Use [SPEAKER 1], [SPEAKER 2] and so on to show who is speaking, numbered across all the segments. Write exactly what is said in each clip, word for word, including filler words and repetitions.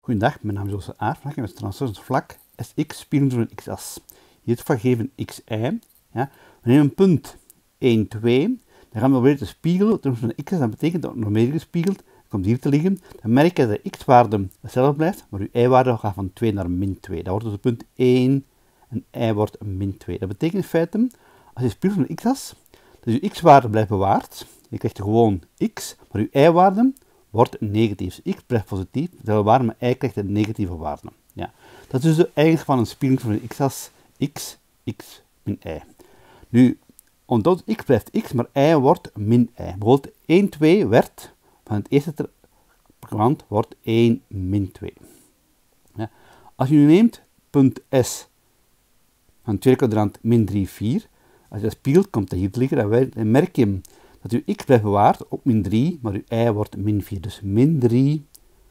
[SPEAKER 1] Goedendag, mijn naam is Joost Aert. Vandaag gaan we het transversvlak Sx spiegelen door een x-as. Hier het gegeven xy. Ja. We nemen een punt een, twee. Dan gaan we proberen te spiegelen door een x-as. Dat betekent dat het nog meer gespiegeld komt hier te liggen. Dan merk je dat de x-waarde hetzelfde blijft, maar uw y-waarde gaat van twee naar min twee. Dat wordt dus het punt één en y wordt min twee. Dat betekent in feite, als je spiegelt door een x-as, dus uw x-waarde blijft bewaard. Je krijgt gewoon x, maar uw y-waarde wordt negatief. X blijft positief, dezelfde waarde, maar y krijgt een negatieve waarde. Ja. Dat is dus eigenlijk van een spiegeling van een x-as, x, x, min y. Nu, onthoud, x blijft x, maar y wordt min y. Bijvoorbeeld een, twee werd, van het eerste kwant wordt een min twee. Ja. Als je nu neemt punt S van het tweede kwadrant min drie, vier, als je dat spiegelt, komt dat hier te liggen, dan merk je dat uw x blijft bewaard op min drie, maar uw y wordt min vier. Dus min drie,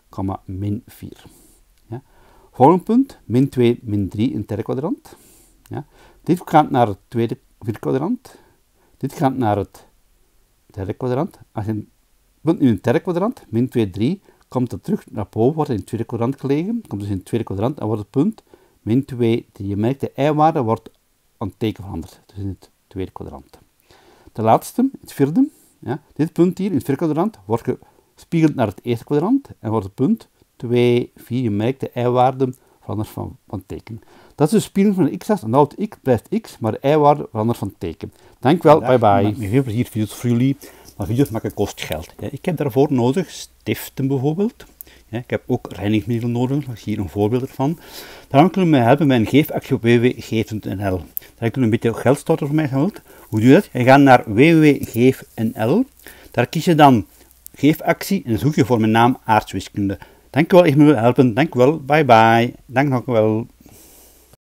[SPEAKER 1] min vier. Ja. Volgende punt, min twee, min drie in het derde kwadrant. Ja. Dit gaat naar het tweede vierde kwadrant. Dit gaat naar het derde kwadrant. Als je een punt nu in het derde kwadrant, min twee, drie, komt dat terug naar boven, wordt in het tweede kwadrant gelegen. Komt dus in het tweede kwadrant en wordt het punt min twee, drie. Je merkt, de y-waarde wordt aan het teken veranderd. Dus in het tweede kwadrant. De laatste, het vierde, ja, dit punt hier in het vierde kwadrant wordt gespiegeld naar het eerste kwadrant en wordt het punt twee, vier, je merkt de y-waarde verandert van, van teken. Dat is de spiegeling van de x-as, en nou x blijft x, maar de y-waarde verandert van teken. Dankjewel, bye bye. Met veel plezier video's voor jullie, maar video's maken kost geld. Ja, ik heb daarvoor nodig stiften bijvoorbeeld. Ja, ik heb ook reinigingsmiddelen nodig, daar is hier een voorbeeld ervan. Daarom kunnen we mij helpen bij een geefactie op w w w punt geef punt n l. Daar kun je een beetje geld storten voor mij als je wilt. Hoe doe je dat? Je gaat naar w w w punt geef punt n l. Daar kies je dan geefactie en dan zoek je voor mijn naam aardrijkswiskunde. Dankjewel, ik wil helpen. Dankjewel, bye bye. Dank nog wel.